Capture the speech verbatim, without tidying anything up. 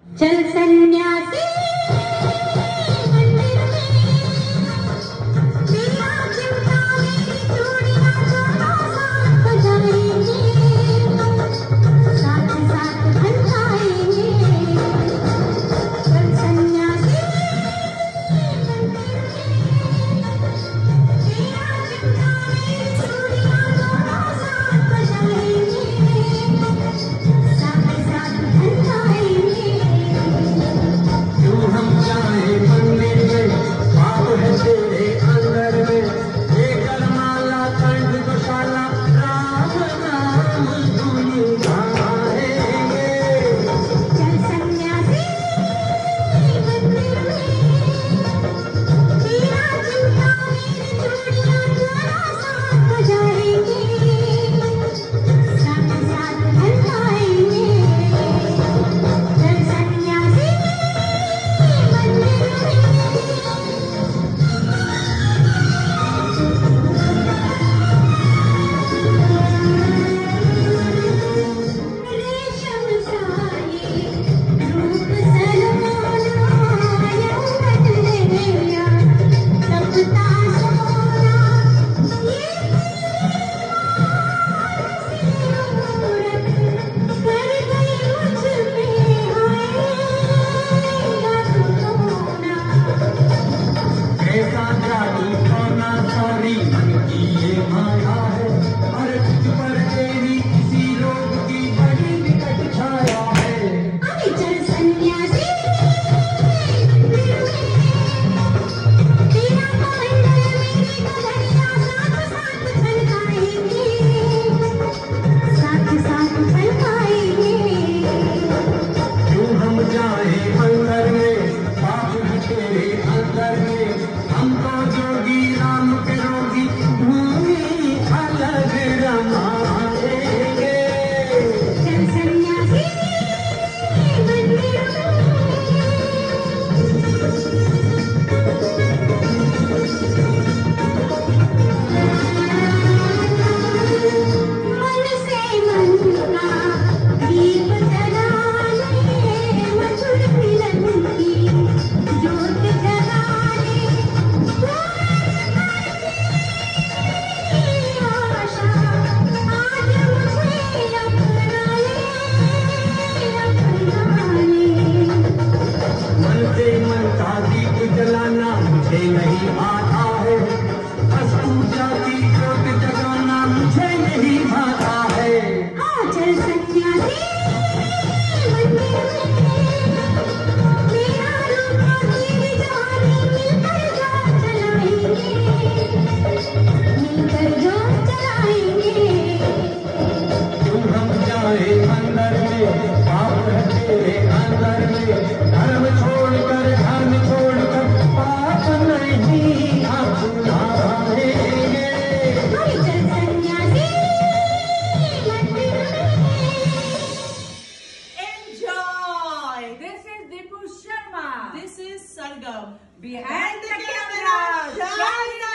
चल सन्यासी मंदिर में, मेरा चिमटा मेरी चूड़ियां दोनों साथ बजाएंगे, साथ साथ खनकाएंगे। चल सन्यासी मंदिर में, मेरा चिमटा मेरी चूड़ियां दोनों साथ बजाएंगे, साथ साथ खनकाएंगे। क्यों हम जाए मंदिर में, पाप है तेरे अंदर में, लेकर माला कंठ गौशाला, राम नाम धुन गाएंगे। चल सन्यासी मंदिर में, मेरा चिमटा मेरी चूड़ियां दोनों साथ बजाएंगे, साथ साथ खनकाएंगे। चल सन्यासी मंदिर में। रेशम साये रूप सलोना, यौवन लहरिया तपता सोना, ये सूरत कर गई मुझ पे, हाय सोना। ऐसा जादू सोना सारी मन की ये माया है, और तुझ पर तेरी किसी रोग की बड़ी विकट छाया है। अरे चल सन्यासी मंदिर में, तेरा कमंडल मेरी कमरिया साथ साथ खनकाएंगे, साथ साथ खनकाएंगे। क्यों हम जाए अंदर में, पाप है तेरे अंदर में, हमको जोगी राम के रोगी भूमि अलग रमाएंगे। चल सन्यासी मंदिर में। मन से मन का दीप जलाने, मधुर मिलन की ज्योत जगाने, आशा आज मुझे अपना ले, अपना ले। मन से मन का दीप जलाना मुझे नहीं आता है, बस पूजा की ज्योत जगाना मुझे नहीं आता है। हाँ चल सन्यासी मंदिर में, मेरा रूप और तेरी जवानी मिलकर जोत जलाएंगे, मिलकर जोत जलाएंगे। क्यों हम जाए अंदर में, पाप है तेरे अंदर में, धर्म छोड़कर धर्म छोड़कर पाप नहीं अपनाएंगे। अरे चल सन्यासी मंदिर में। Enjoy! This is Dipu Sharma. This is Sargam. Behind the camera, Shahina